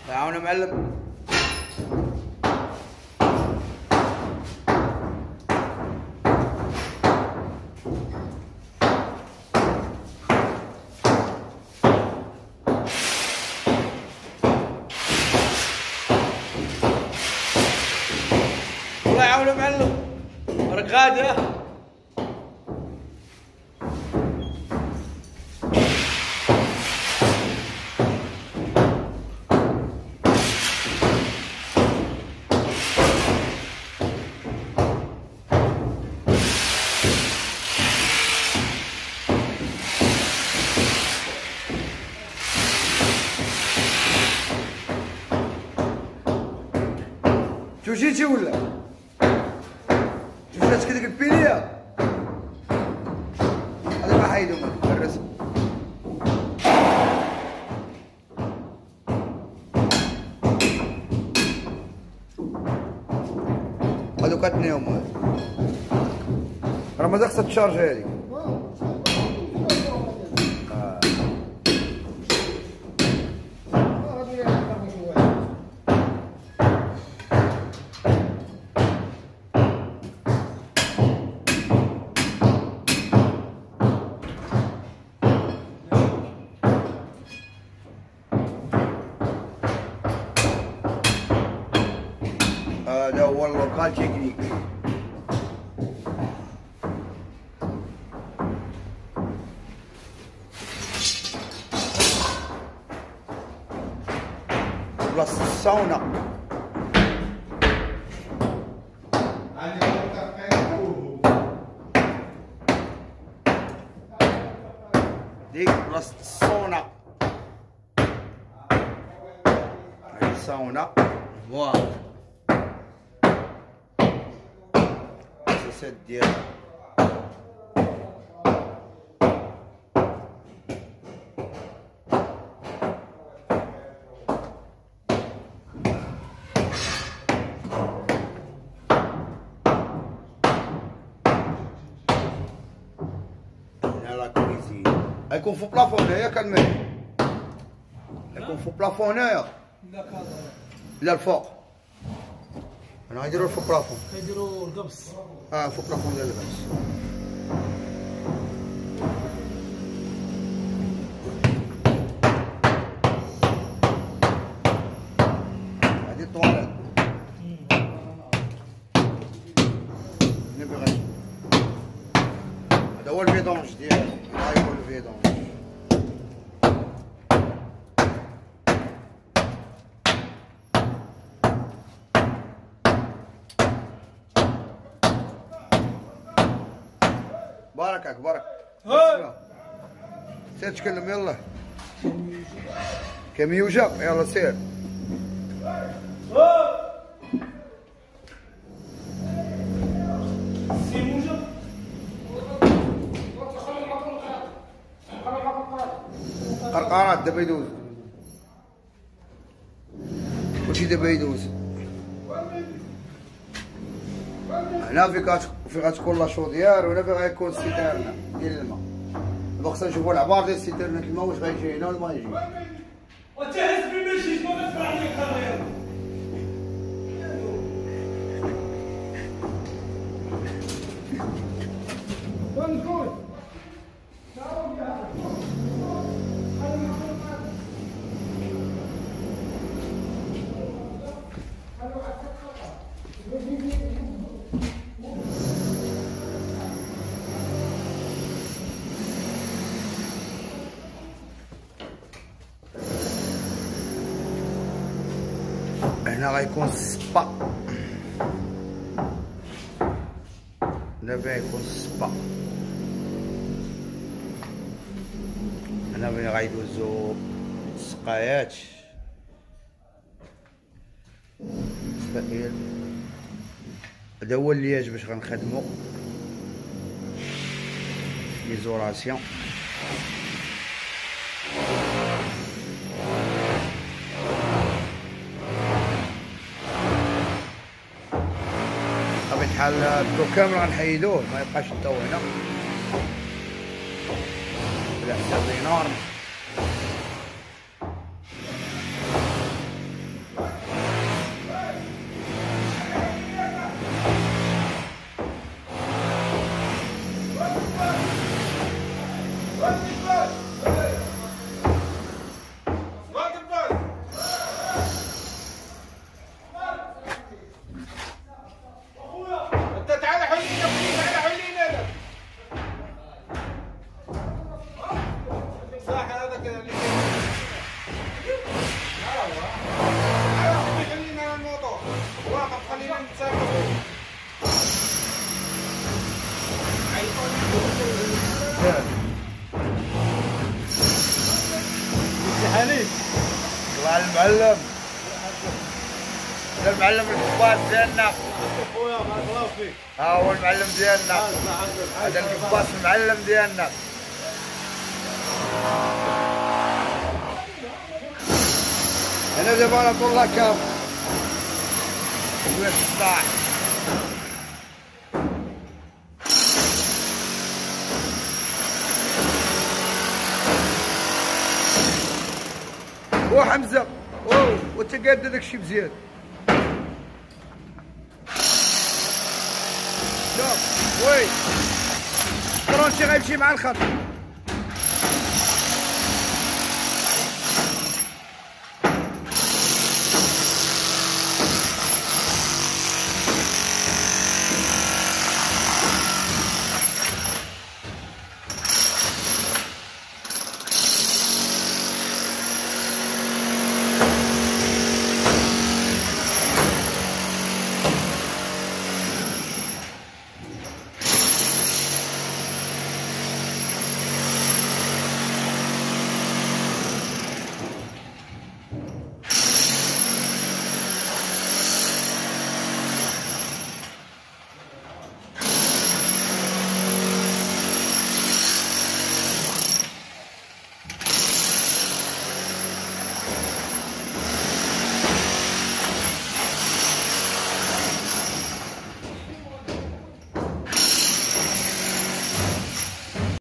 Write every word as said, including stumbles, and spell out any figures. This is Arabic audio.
يعاون معلم. الله يعاون معلم. بركاته. شو جيتي ولا؟ شو جاتك ديك البيليه؟ هذا ما حيدو من الرسم. هادو كتنيهم هادو. راه مازال خصها تشارج هادي. هذا هو اللوكال تكنيك. بلاصة الساونا. ديك بلاصة الساونا. الساونا فوالا. ديالها هنا لا كوزين. يكون فوق بلافون هنايا كنمل. يكون فوق بلافون هنايا. لا الفوق. انا غيديرو الفوق بلافون. كيديرو القبص. اه فوق بلافون ديال القبص. هادي الطواليت. نبي غير. هذا هو الفيدونج ديالو. ها هو الفيدونج. باركك بارك. سير تكلم يلا. كميوجة يلا سير. قرقرات دابا يدوز. كلشي دابا يدوز. هنا فيك في غتكون لا شوديار وهنا فين غيكون السيتيرنا ديال الماء. دابا خصنا نشوفو العبار ديال السيتيرنا الماء واش غيجي هنا ولا ما يجي. وانت حسبي ماشي ما غتسمع عليك الخير. هنا غيكون السبا. هنا فين يكون السبا. هنا فين غيدوزو السقايات. السقايات. هذا هو اللياج باش غنخدمو. ليزوراسيون. بحال الضو كامل غنحيدوه ما يبقاش الضو هنا على حساب نورم. المعلم هذا المعلم الكباس ديالنا خويا بارك الله فيك. ها هو المعلم ديالنا هذا الكباس المعلم ديالنا. انا دابا على طول لاكام شويه الصداع. او حمزه او وانت قاد داكشي مزيان. شوف وي شكرا شي غيمشي مع الخط.